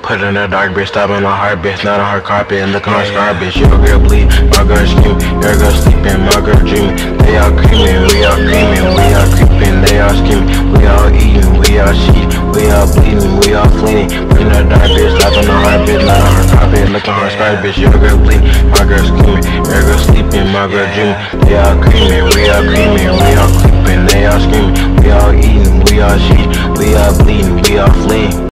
Put in the dark, bitch, stopping the heart, bitch, not on her carpet, and looking on her scar, bitch. Your girl bleed, my girl screaming, your girl sleeping, my girl dreaming. They all creaming, we all creaming, we all creeping, they all screaming, we all eating, we all cheating, we all bleeding, we all fleeing. Put in the dark, bitch, stopping the heart, bitch, not on her carpet, looking on her scar, bitch. Your girl bleed, my girl screaming, your girl sleeping, my girl dreaming. They all creaming, we all creaming, we all creeping, they all screaming, we all eating, we all cheating, we all bleeding, we all fleeing.